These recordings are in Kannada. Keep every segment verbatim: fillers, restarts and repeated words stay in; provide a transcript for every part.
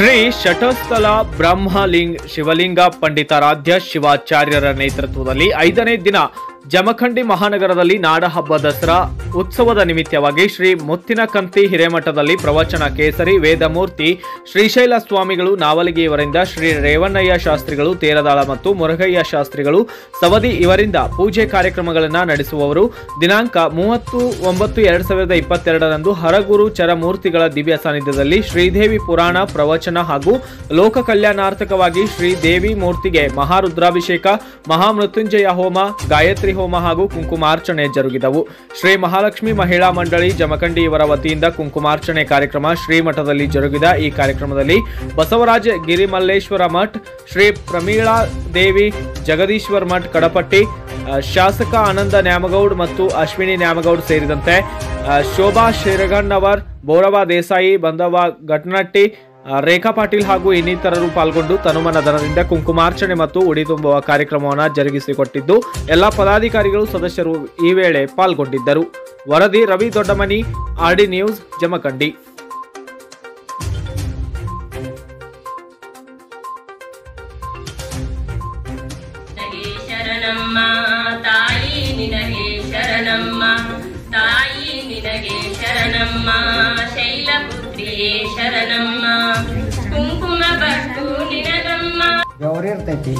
ಶ್ರೀ ಶಟಸ್ಥಲ ಬ್ರಹ್ಮಲಿಂಗ ಶಿವಲಿಂಗ ಪಂಡಿತಾರಾಧ್ಯ ಶಿವಾಚಾರ್ಯರ ನೇತೃತ್ವದಲ್ಲಿ ಐದನೇ ದಿನ ಜಮಖಂಡಿ ಮಹಾನಗರದಲ್ಲಿ ನಾಡಹಬ್ಬ ದಸರಾ ಉತ್ಸವದ ನಿಮಿತ್ತವಾಗಿ ಶ್ರೀ ಮುತ್ತಿನಕಂತಿ ಹಿರೇಮಠದಲ್ಲಿ ಪ್ರವಚನ ಕೇಸರಿ ವೇದಮೂರ್ತಿ ಶ್ರೀಶೈಲ ಸ್ವಾಮಿಗಳು ನಾವಲಗಿ ಇವರಿಂದ ಶ್ರೀ ರೇವಣ್ಣಯ್ಯ ಶಾಸ್ತ್ರಿಗಳು ತೇರದಾಳ ಮತ್ತು ಮುರುಘಯ್ಯ ಶಾಸ್ತ್ರಿಗಳು ಸವದಿ ಇವರಿಂದ ಪೂಜೆ ಕಾರ್ಯಕ್ರಮಗಳನ್ನು ನಡೆಸುವವರು. ದಿನಾಂಕ ಮೂವತ್ತು ಒಂಬತ್ತು ಎರಡ್ ಸಾವಿರದ ಇಪ್ಪತ್ತೆರಡರಂದು ಹರಗುರು ಚರಮೂರ್ತಿಗಳ ದಿವ್ಯ ಸಾನ್ನಿಧ್ಯದಲ್ಲಿ ಶ್ರೀದೇವಿ ಪುರಾಣ ಪ್ರವಚನ ಹಾಗೂ ಲೋಕ ಕಲ್ಯಾಣಾರ್ಥಕವಾಗಿ ಶ್ರೀದೇವಿ ಮೂರ್ತಿಗೆ ಮಹಾರುದ್ರಾಭಿಷೇಕ, ಮಹಾಮೃತ್ಯುಂಜಯ ಹೋಮ, ಗಾಯತ್ರಿ ಹೋಮ ಹಾಗೂ ಕುಂಕುಮಾರ್ಚನೆ ಜರುಗಿದವು. ಶ್ರೀ ಮಹಾಲಕ್ಷ್ಮಿ ಮಹಿಳಾ ಮಂಡಳಿ ಜಮಖಂಡಿ ಇವರ ವತಿಯಿಂದ ಕುಂಕುಮಾರ್ಚನೆ ಕಾರ್ಯಕ್ರಮ ಶ್ರೀಮಠದಲ್ಲಿ ಜರುಗಿದ ಈ ಕಾರ್ಯಕ್ರಮದಲ್ಲಿ ಬಸವರಾಜ ಗಿರಿಮಲ್ಲೇಶ್ವರ ಮಠ್, ಶ್ರೀ ಪ್ರಮೀಳಾ ದೇವಿ ಜಗದೀಶ್ವರ ಮಠ್ ಕಡಪಟ್ಟಿ, ಶಾಸಕ ಆನಂದ ನ್ಯಾಮಗೌಡ್ ಮತ್ತು ಅಶ್ವಿನಿ ನ್ಯಾಮಗೌಡ್ ಸೇರಿದಂತೆ ಶೋಭಾ ಶಿರಗಣ್ಣವರ್, ಬೋರವ ದೇಸಾಯಿ, ಬಂದವ ಘಟನಟ್ಟಿ, ರೇಖಾ ಪಾಟೀಲ್ ಹಾಗೂ ಇನ್ನಿತರರು ಪಾಲ್ಗೊಂಡು ತನುಮನ ದನದಿಂದ ಕುಂಕುಮಾರ್ಚನೆ ಮತ್ತು ಉಡಿ ತುಂಬುವ ಕಾರ್ಯಕ್ರಮವನ್ನು ಜರುಗಿಸಿಕೊಟ್ಟಿದ್ದು ಎಲ್ಲಾ ಪದಾಧಿಕಾರಿಗಳು ಸದಸ್ಯರು ಈ ವೇಳೆ ಪಾಲ್ಗೊಂಡಿದ್ದರು. ವರದಿ ರವಿ ದೊಡ್ಡಮನಿ, ಆರ್ಡಿ ನ್ಯೂಸ್, ಜಮಖಂಡಿ. ಶರಣಮ್ಮ ಕುಂಕುಮ ಬಟ್ಟು ನಿನಗಮ್ಮ ಗೌರಿರ್ತೈತಿ.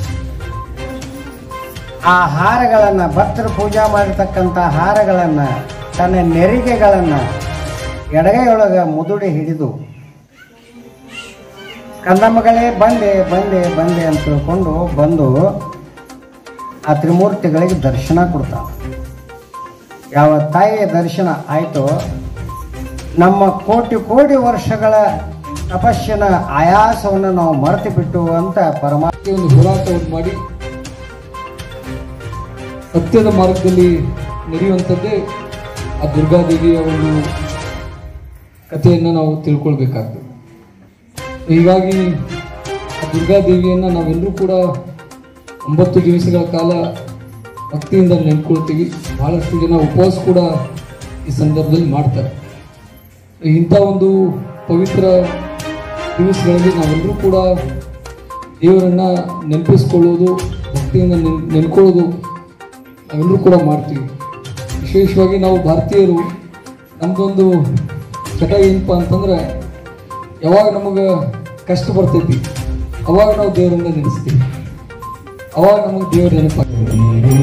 ಆ ಹಾರಗಳನ್ನ ಭಕ್ತರು ಪೂಜಾ ಮಾಡಿರ್ತಕ್ಕಂಥ ಹಾರಗಳನ್ನ ತನ್ನ ನೆರಿಗೆಗಳನ್ನ ಎಡಗೈಯೊಳಗ ಮುದುಡಿ ಹಿಡಿದು ಕಂದಮ್ಮಗಳೇ ಬಂದೆ ಬಂದೆ ಬಂದೆ ಅಂತ ತಿಳ್ಕೊಂಡು ಬಂದು ಆ ತ್ರಿಮೂರ್ತಿಗಳಿಗೆ ದರ್ಶನ ಕೊಡ್ತಾನೆ. ಯಾವ ತಾಯಿಯ ದರ್ಶನ ಆಯಿತು, ನಮ್ಮ ಕೋಟಿ ಕೋಟಿ ವರ್ಷಗಳ ತಪಸ್ಸಿನ ಆಯಾಸವನ್ನು ನಾವು ಮರೆತು ಬಿಟ್ಟು ಅಂತ ಪರಮಾತ್ಮ ಒಂದು ಹೋರಾಟವನ್ನು ಮಾಡಿ ಸತ್ಯದ ಮಾರ್ಗದಲ್ಲಿ ನಡೆಯುವಂಥದ್ದೇ ಆ ದುರ್ಗಾದೇವಿಯ ಒಂದು ಕಥೆಯನ್ನು ನಾವು ತಿಳ್ಕೊಳ್ಬೇಕಾಗ್ತದೆ. ಹೀಗಾಗಿ ಆ ದುರ್ಗಾದೇವಿಯನ್ನು ನಾವೆಲ್ಲರೂ ಕೂಡ ಒಂಬತ್ತು ದಿವಸಗಳ ಕಾಲ ಭಕ್ತಿಯಿಂದ ನೆನ್ಕೊಳ್ತೀವಿ. ಬಹಳಷ್ಟು ಜನ ಉಪವಾಸ ಕೂಡ ಈ ಸಂದರ್ಭದಲ್ಲಿ ಮಾಡ್ತಾರೆ. ಇಂಥ ಒಂದು ಪವಿತ್ರ ದಿವಸಗಳಲ್ಲಿ ನಾವೆಲ್ಲರೂ ಕೂಡ ದೇವರನ್ನು ನೆನಪಿಸ್ಕೊಳ್ಳೋದು, ಭಕ್ತಿಯಿಂದ ನೆನ್ ನೆನ್ಕೊಳ್ಳೋದು ನಾವೆಲ್ಲರೂ ಕೂಡ ಮಾಡ್ತೀವಿ. ವಿಶೇಷವಾಗಿ ನಾವು ಭಾರತೀಯರು ನಮ್ಮದೊಂದು ಚಟ ಏನಪ್ಪ ಅಂತಂದ್ರೆ, ಯಾವಾಗ ನಮಗೆ ಕಷ್ಟ ಬರ್ತೈತಿ ಅವಾಗ ನಾವು ದೇವರನ್ನ ನೆನೆಸ್ತೀವಿ, ಅವಾಗ ನಮಗೆ ದೇವರ ನೆನಪಾಗ್ತದೆ.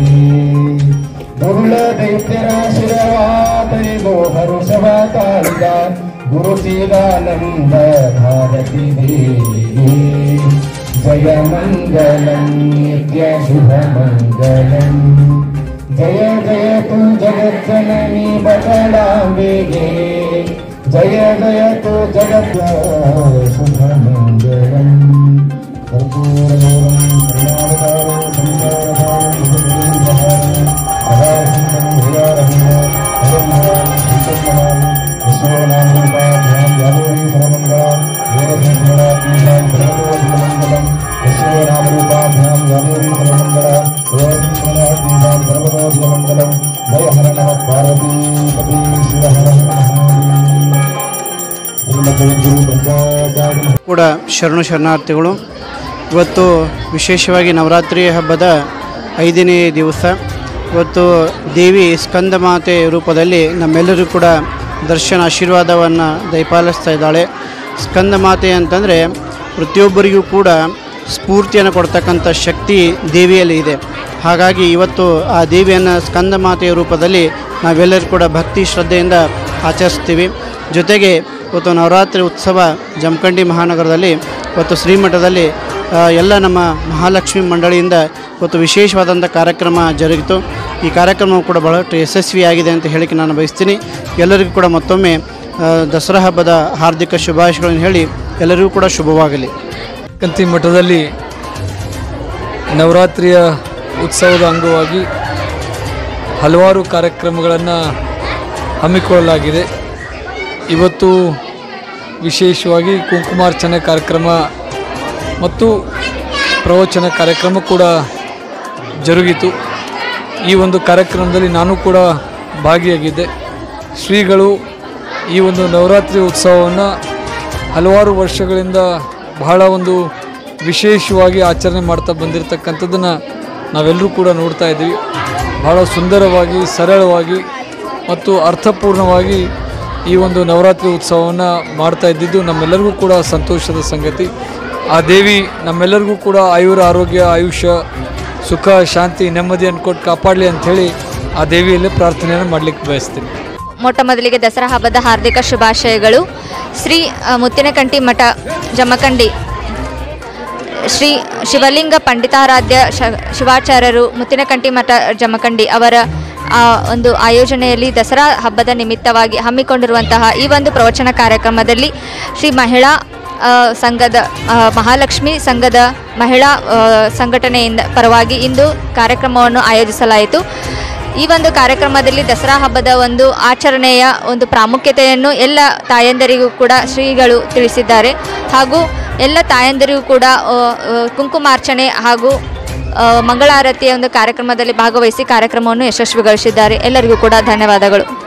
ಗುರುಚಿದಾನಂದ ಭಾರತಿ ದೇವಿ ಜಯ ಮಂಗಲಂ ನಿತ್ಯ ಶುಭ ಮಂಗಲಂ ಜಯ ಜಯತು ಜಗಜ್ಜನನಿ ಬಕಳಾಂಬೆಗೆ ಜಯ ಜಯತು ಜಗತ್ ಶುಭ ಮಂಗಲಂ ಕರ್ಪೂರಗೌರಂ ಕರುಣಾವತಾರಂ ಸಂಸಾರಧಾರಂ ಕೂಡ ಶರಣು ಶರಣಾರ್ಥಿಗಳು. ಇವತ್ತು ವಿಶೇಷವಾಗಿ ನವರಾತ್ರಿ ಹಬ್ಬದ ಐದನೇ ದಿವಸ. ಇವತ್ತು ದೇವಿ ಸ್ಕಂದಮಾತೆ ರೂಪದಲ್ಲಿ ನಮ್ಮೆಲ್ಲರಿಗೂ ಕೂಡ ದರ್ಶನ ಆಶೀರ್ವಾದವನ್ನು ದಯಪಾಲಿಸ್ತಾ ಇದ್ದಾಳೆ. ಸ್ಕಂದಮಾತೆ ಅಂತಂದರೆ ಪ್ರತಿಯೊಬ್ಬರಿಗೂ ಕೂಡ ಸ್ಫೂರ್ತಿಯನ್ನು ಕೊಡ್ತಕ್ಕಂಥ ಶಕ್ತಿ ದೇವಿಯಲ್ಲಿ ಇದೆ. ಹಾಗಾಗಿ ಇವತ್ತು ಆ ದೇವಿಯನ್ನು ಸ್ಕಂದಮಾತೆಯ ರೂಪದಲ್ಲಿ ನಾವೆಲ್ಲರೂ ಕೂಡ ಭಕ್ತಿ ಶ್ರದ್ಧೆಯಿಂದ ಆಚರಿಸ್ತೀವಿ. ಜೊತೆಗೆ ಇವತ್ತು ನವರಾತ್ರಿ ಉತ್ಸವ ಜಮಖಂಡಿ ಮಹಾನಗರದಲ್ಲಿ ಇವತ್ತು ಶ್ರೀಮಠದಲ್ಲಿ ಎಲ್ಲ ನಮ್ಮ ಮಹಾಲಕ್ಷ್ಮಿ ಮಂಡಳಿಯಿಂದ ಇವತ್ತು ವಿಶೇಷವಾದಂಥ ಕಾರ್ಯಕ್ರಮ ಜರುಗಿತು. ಈ ಕಾರ್ಯಕ್ರಮವು ಕೂಡ ಬಹಳಷ್ಟು ಯಶಸ್ವಿಯಾಗಿದೆ ಅಂತ ಹೇಳಿಕೆ ನಾನು ಬಯಸ್ತೀನಿ. ಎಲ್ಲರಿಗೂ ಕೂಡ ಮತ್ತೊಮ್ಮೆ ದಸರಾ ಹಬ್ಬದ ಹಾರ್ದಿಕ ಶುಭಾಶಯಗಳನ್ನು ಹೇಳಿ ಎಲ್ಲರಿಗೂ ಕೂಡ ಶುಭವಾಗಲಿ. ಕಂತಿ ಮಠದಲ್ಲಿ ನವರಾತ್ರಿಯ ಉತ್ಸವದ ಅಂಗವಾಗಿ ಹಲವಾರು ಕಾರ್ಯಕ್ರಮಗಳನ್ನು ಹಮ್ಮಿಕೊಳ್ಳಲಾಗಿದೆ. ಇವತ್ತು ವಿಶೇಷವಾಗಿ ಕುಂಕುಮಾರ್ಚನೆ ಕಾರ್ಯಕ್ರಮ ಮತ್ತು ಪ್ರವಚನ ಕಾರ್ಯಕ್ರಮ ಕೂಡ ಜರುಗಿತು. ಈ ಒಂದು ಕಾರ್ಯಕ್ರಮದಲ್ಲಿ ನಾನು ಕೂಡ ಭಾಗಿಯಾಗಿದ್ದೆ. ಶ್ರೀಗಳು ಈ ಒಂದು ನವರಾತ್ರಿ ಉತ್ಸವವನ್ನು ಹಲವಾರು ವರ್ಷಗಳಿಂದ ಬಹಳ ಒಂದು ವಿಶೇಷವಾಗಿ ಆಚರಣೆ ಮಾಡ್ತಾ ಬಂದಿರತಕ್ಕಂಥದ್ದನ್ನು ನಾವೆಲ್ಲರೂ ಕೂಡ ನೋಡ್ತಾ ಇದ್ದೀವಿ. ಬಹಳ ಸುಂದರವಾಗಿ, ಸರಳವಾಗಿ ಮತ್ತು ಅರ್ಥಪೂರ್ಣವಾಗಿ ಈ ಒಂದು ನವರಾತ್ರಿ ಉತ್ಸವವನ್ನು ಮಾಡ್ತಾ ಇದ್ದಿದ್ದು ನಮ್ಮೆಲ್ಲರಿಗೂ ಕೂಡ ಸಂತೋಷದ ಸಂಗತಿ. ಆ ದೇವಿ ನಮ್ಮೆಲ್ಲರಿಗೂ ಕೂಡ ಆಯುರ, ಆರೋಗ್ಯ, ಆಯುಷ್ಯ, ಸುಖ, ಶಾಂತಿ, ನೆಮ್ಮದಿಯನ್ನು ಕೊಟ್ಟು ಕಾಪಾಡಲಿ ಅಂಥೇಳಿ ಆ ದೇವಿಯಲ್ಲಿ ಪ್ರಾರ್ಥನೆಯನ್ನು ಮಾಡಲಿಕ್ಕೆ ಬಯಸ್ತೀನಿ. ಮೊಟ್ಟ ಮೊದಲಿಗೆ ದಸರಾ ಹಬ್ಬದ ಹಾರ್ದಿಕ ಶುಭಾಶಯಗಳು. ಶ್ರೀ ಮುತ್ತಿನಕಂಟಿ ಮಠ ಜಮಖಂಡಿ ಶ್ರೀ ಶಿವಲಿಂಗ ಪಂಡಿತಾರಾಧ್ಯ ಶಿವಾಚಾರ್ಯರು ಮುತ್ತಿನಕಂಟಿ ಮಠ ಜಮಖಂಡಿ ಅವರ ಒಂದು ಆಯೋಜನೆಯಲ್ಲಿ ದಸರಾ ಹಬ್ಬದ ನಿಮಿತ್ತವಾಗಿ ಹಮ್ಮಿಕೊಂಡಿರುವಂತಹ ಈ ಒಂದು ಪ್ರವಚನ ಕಾರ್ಯಕ್ರಮದಲ್ಲಿ ಶ್ರೀ ಮಹಿಳಾ ಸಂಘದ ಮಹಾಲಕ್ಷ್ಮಿ ಸಂಘದ ಮಹಿಳಾ ಸಂಘಟನೆಯಿಂದ ಪರವಾಗಿ ಇಂದು ಕಾರ್ಯಕ್ರಮವನ್ನು ಆಯೋಜಿಸಲಾಯಿತು. ಈ ಒಂದು ಕಾರ್ಯಕ್ರಮದಲ್ಲಿ ದಸರಾ ಹಬ್ಬದ ಒಂದು ಆಚರಣೆಯ ಒಂದು ಪ್ರಾಮುಖ್ಯತೆಯನ್ನು ಎಲ್ಲ ತಾಯಂದರಿಗೂ ಕೂಡ ಶ್ರೀಗಳು ತಿಳಿಸಿದ್ದಾರೆ. ಹಾಗೂ ಎಲ್ಲ ತಾಯಂದರಿಗೂ ಕೂಡ ಕುಂಕುಮಾರ್ಚನೆ ಹಾಗೂ ಮಂಗಳಾರತಿಯ ಒಂದು ಕಾರ್ಯಕ್ರಮದಲ್ಲಿ ಭಾಗವಹಿಸಿ ಕಾರ್ಯಕ್ರಮವನ್ನು ಯಶಸ್ವಿಗೊಳಿಸಿದ್ದಾರೆ. ಎಲ್ಲರಿಗೂ ಕೂಡ ಧನ್ಯವಾದಗಳು.